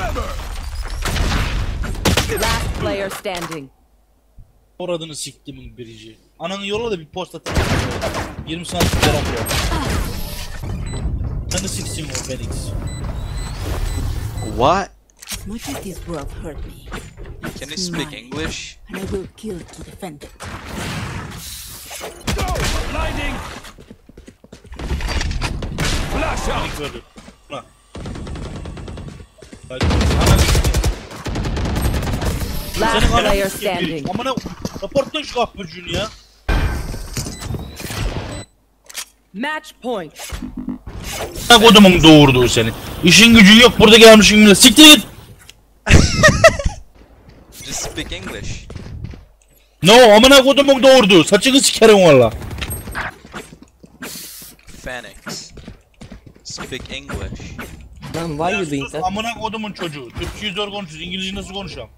Last player standing. Oradını siktimin birici. Ananı yolla da bir post atalım. 20 santim yarak ya. Sen de siksin o Felix. What? As much as this world hurt me, Can you speak English? and I will kill to defend it. Blinding. Flash out. Felix öldü. Buna. Hadi. Ananı siktim. Last Senin player ananı siktim birici. standing. Amına raportla şu kapıcını ya. Match point. Ne kodumun doğurduğu seni. İşin gücün yok burada gelmişsin bile. Siktir git. Just speak English. No amına kodumun doğurduğu. Saçını sikerim valla. Phoenix. Speak English. Man, why you doing that? Amına kodumun çocuğu. Türkçeyi zor konuşuyoruz. İngilizce nasıl konuşalım?